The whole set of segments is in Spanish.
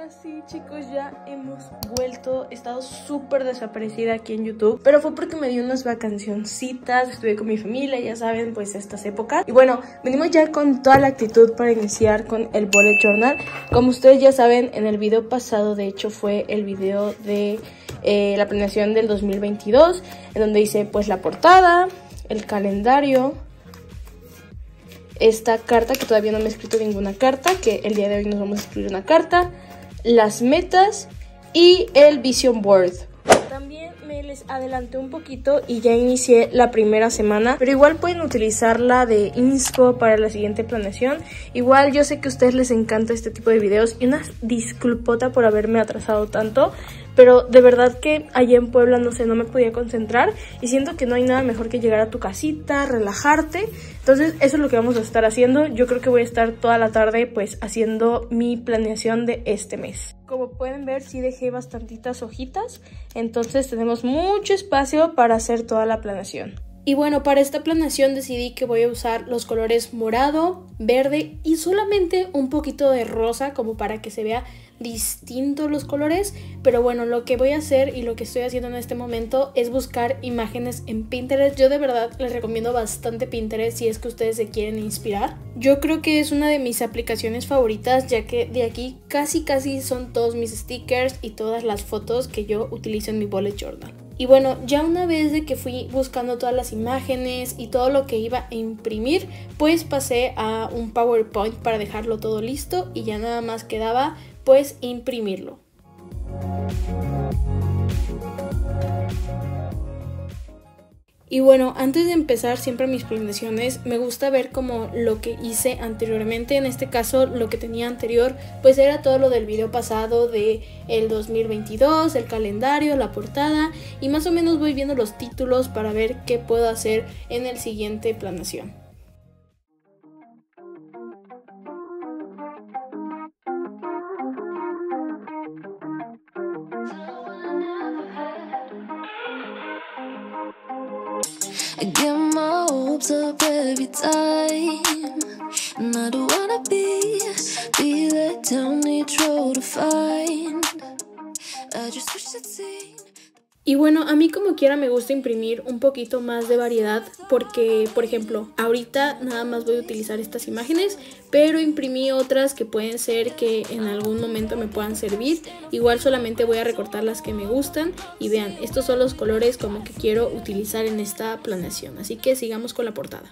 Ahora sí, chicos, ya hemos vuelto. He estado súper desaparecida aquí en YouTube, pero fue porque me di unas vacacioncitas, estuve con mi familia, ya saben, pues estas épocas. Y bueno, venimos ya con toda la actitud para iniciar con el bullet journal. Como ustedes ya saben, en el video pasado, de hecho, fue el video de la planeación del 2022, en donde hice pues la portada, el calendario, esta carta que todavía no me he escrito ninguna carta, que el día de hoy nos vamos a escribir una carta, las metas y el vision board. También me les adelanté un poquito y ya inicié la primera semana, pero igual pueden utilizarla de inspo para la siguiente planeación. Igual yo sé que a ustedes les encanta este tipo de videos y una disculpota por haberme atrasado tanto, pero de verdad que allá en Puebla, no sé, no me podía concentrar y siento que no hay nada mejor que llegar a tu casita, relajarte. Entonces eso es lo que vamos a estar haciendo. Yo creo que voy a estar toda la tarde pues haciendo mi planeación de este mes. Como pueden ver, sí dejé bastantitas hojitas, entonces tenemos mucho espacio para hacer toda la planeación. Y bueno, para esta planeación decidí que voy a usar los colores morado, verde y solamente un poquito de rosa como para que se vea distintos los colores. Pero bueno, lo que voy a hacer y lo que estoy haciendo en este momento es buscar imágenes en Pinterest. Yo de verdad les recomiendo bastante Pinterest si es que ustedes se quieren inspirar. Yo creo que es una de mis aplicaciones favoritas, ya que de aquí casi son todos mis stickers y todas las fotos que yo utilizo en mi bullet journal. Y bueno, ya una vez de que fui buscando todas las imágenes y todo lo que iba a imprimir, pues pasé a un PowerPoint para dejarlo todo listo y ya nada más quedaba pues imprimirlo. Y bueno, antes de empezar siempre mis planeaciones me gusta ver como lo que hice anteriormente. En este caso lo que tenía anterior pues era todo lo del video pasado de el 2022, el calendario, la portada, y más o menos voy viendo los títulos para ver qué puedo hacer en el siguiente planeación. I get my hopes up every time, and I don't wanna be let down each road to find. I just wish I'd seen. Y bueno, a mí como quiera me gusta imprimir un poquito más de variedad porque, por ejemplo, ahorita nada más voy a utilizar estas imágenes, pero imprimí otras que pueden ser que en algún momento me puedan servir. Igual solamente voy a recortar las que me gustan y vean, estos son los colores como que quiero utilizar en esta planeación. Así que sigamos con la portada.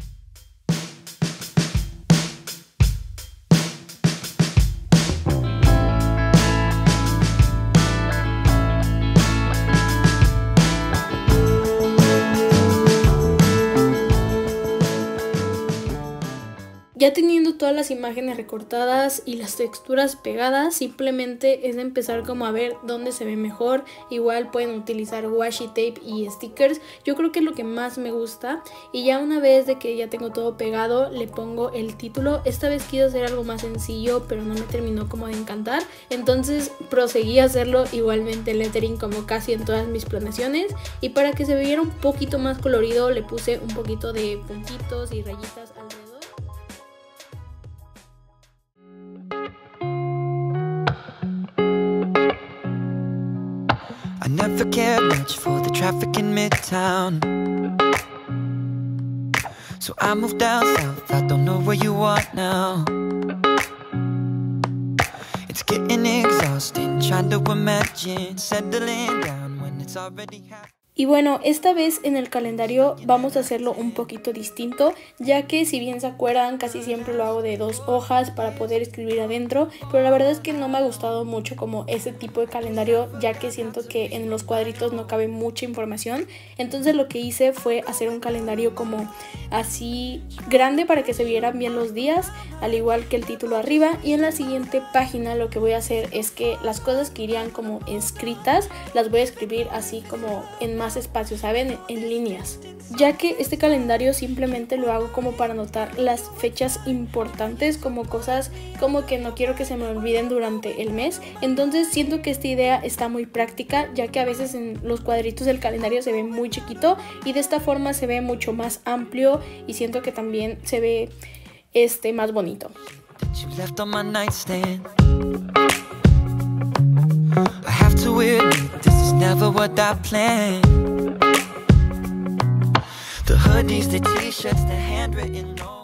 Ya teniendo todas las imágenes recortadas y las texturas pegadas, simplemente es de empezar como a ver dónde se ve mejor. Igual pueden utilizar washi tape y stickers. Yo creo que es lo que más me gusta. Y ya una vez de que ya tengo todo pegado, le pongo el título. Esta vez quise hacer algo más sencillo, pero no me terminó como de encantar. Entonces proseguí a hacerlo igualmente lettering como casi en todas mis planeaciones. Y para que se viera un poquito más colorido, le puse un poquito de puntitos y rayitas alrededor. I never cared much for the traffic in Midtown, so I moved down south, I don't know where you are now. It's getting exhausting trying to imagine settling down when it's already happened. Y bueno, esta vez en el calendario vamos a hacerlo un poquito distinto, ya que si bien se acuerdan casi siempre lo hago de 2 hojas para poder escribir adentro, pero la verdad es que no me ha gustado mucho como ese tipo de calendario, ya que siento que en los cuadritos no cabe mucha información. Entonces lo que hice fue hacer un calendario como así grande para que se vieran bien los días, al igual que el título arriba. Y en la siguiente página lo que voy a hacer es que las cosas que irían como escritas las voy a escribir así como en más espacio, ¿saben? En líneas, ya que este calendario simplemente lo hago como para anotar las fechas importantes, como cosas como que no quiero que se me olviden durante el mes. Entonces siento que esta idea está muy práctica, ya que a veces en los cuadritos del calendario se ve muy chiquito y de esta forma se ve mucho más amplio y siento que también se ve más bonito. never what I planned. The hoodies, the t-shirts, the handwritten notes.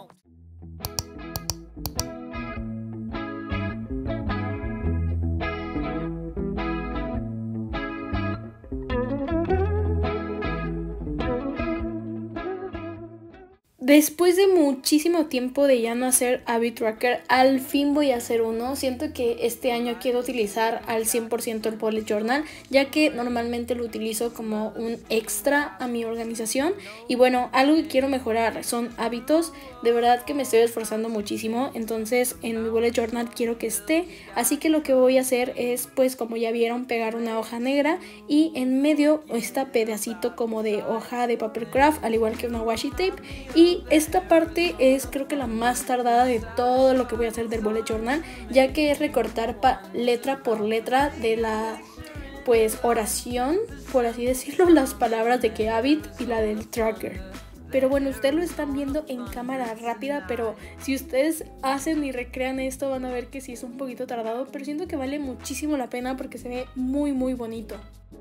Después de muchísimo tiempo de ya no hacer habit tracker, al fin voy a hacer uno. Siento que este año quiero utilizar al 100% el bullet journal, ya que normalmente lo utilizo como un extra a mi organización. Y bueno, algo que quiero mejorar son hábitos. De verdad que me estoy esforzando muchísimo, entonces en mi bullet journal quiero que esté. Así que lo que voy a hacer es, pues como ya vieron, pegar una hoja negra y en medio está pedacito como de hoja de paper craft, al igual que una washi tape. Y esta parte es creo que la más tardada de todo lo que voy a hacer del bullet journal, ya que es recortar letra por letra de la pues oración, por así decirlo, las palabras de que habit y la del tracker. Pero bueno, ustedes lo están viendo en cámara rápida, pero si ustedes hacen y recrean esto van a ver que sí es un poquito tardado, pero siento que vale muchísimo la pena porque se ve muy muy bonito.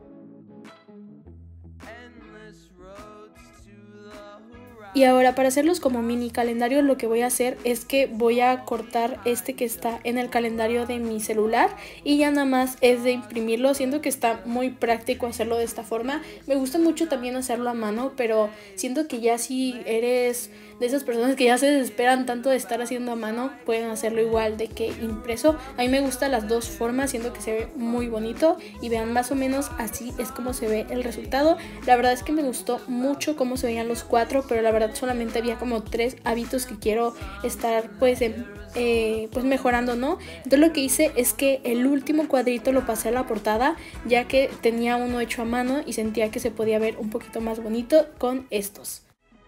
Y ahora para hacerlos como mini calendarios lo que voy a hacer es que voy a cortar este que está en el calendario de mi celular y ya nada más es de imprimirlo. Siento que está muy práctico hacerlo de esta forma. Me gusta mucho también hacerlo a mano, pero siento que ya si eres de esas personas que ya se desesperan tanto de estar haciendo a mano, pueden hacerlo igual de que impreso. A mí me gustan las dos formas, siento que se ve muy bonito y vean, más o menos así es como se ve el resultado. La verdad es que me gustó mucho cómo se veían los cuatro, pero la verdad solamente había como 3 hábitos que quiero estar pues mejorando, ¿no? Entonces lo que hice es que el último cuadrito lo pasé a la portada, ya que tenía uno hecho a mano y sentía que se podía ver un poquito más bonito con estos.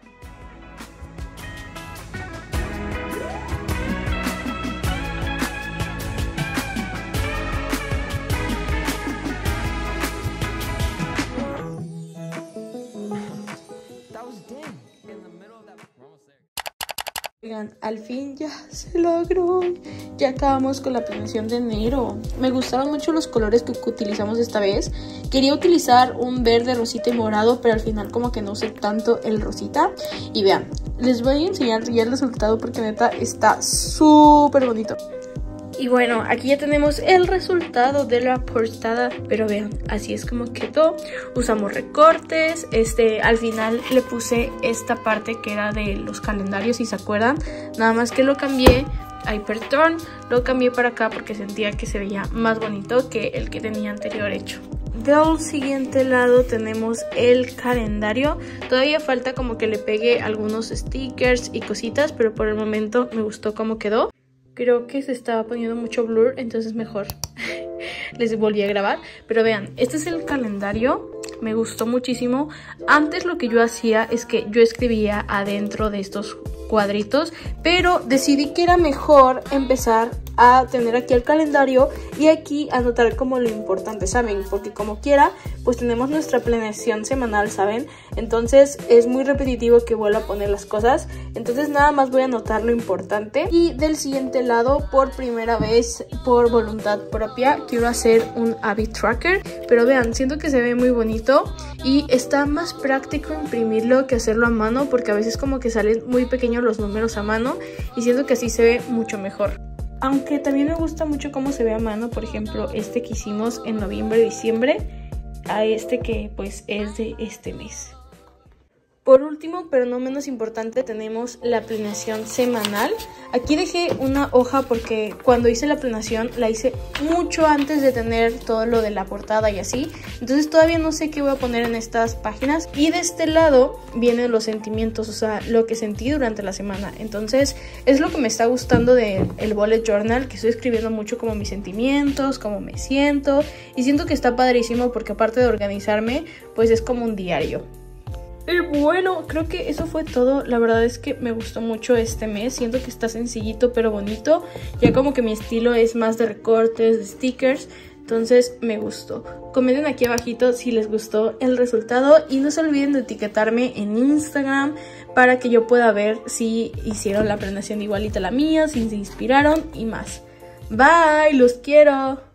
Oigan, al fin ya se logró. Ya acabamos con la planeación de enero. Me gustaban mucho los colores que utilizamos esta vez. Quería utilizar un verde, rosita y morado, pero al final como que no usé tanto el rosita. Y vean, les voy a enseñar ya el resultado porque neta está súper bonito. Y bueno, aquí ya tenemos el resultado de la portada, pero vean, así es como quedó. Usamos recortes, al final le puse esta parte que era de los calendarios, si se acuerdan. Nada más que lo cambié, perdón, lo cambié para acá porque sentía que se veía más bonito que el que tenía anterior hecho. Del siguiente lado tenemos el calendario. Todavía falta como que le pegue algunos stickers y cositas, pero por el momento me gustó cómo quedó. Creo que se estaba poniendo mucho blur, entonces mejor les volví a grabar. Pero vean, este es el calendario. Me gustó muchísimo. Antes lo que yo hacía es que yo escribía adentro de estos cuadritos, pero decidí que era mejor empezar a tener aquí el calendario y aquí anotar como lo importante, ¿saben? Porque como quiera, pues tenemos nuestra planeación semanal, ¿saben? Entonces es muy repetitivo que vuelva a poner las cosas. Entonces nada más voy a anotar lo importante. Y del siguiente lado, por primera vez, por voluntad propia, quiero hacer un habit tracker. Pero vean, siento que se ve muy bonito y está más práctico imprimirlo que hacerlo a mano, porque a veces como que salen muy pequeños los números a mano y siento que así se ve mucho mejor. Aunque también me gusta mucho cómo se ve a mano, por ejemplo, este que hicimos en noviembre, diciembre, a este que pues es de este mes. Por último, pero no menos importante, tenemos la planeación semanal. Aquí dejé una hoja porque cuando hice la planeación la hice mucho antes de tener todo lo de la portada y así. Entonces todavía no sé qué voy a poner en estas páginas. Y de este lado vienen los sentimientos, o sea, lo que sentí durante la semana. Entonces es lo que me está gustando del bullet journal, que estoy escribiendo mucho como mis sentimientos, cómo me siento. Y siento que está padrísimo porque aparte de organizarme, pues es como un diario. Pero bueno, creo que eso fue todo. La verdad es que me gustó mucho este mes. Siento que está sencillito pero bonito. Ya como que mi estilo es más de recortes, de stickers. Entonces me gustó. Comenten aquí abajito si les gustó el resultado. Y no se olviden de etiquetarme en Instagram para que yo pueda ver si hicieron la planeación igualita a la mía, si se inspiraron y más. Bye, los quiero.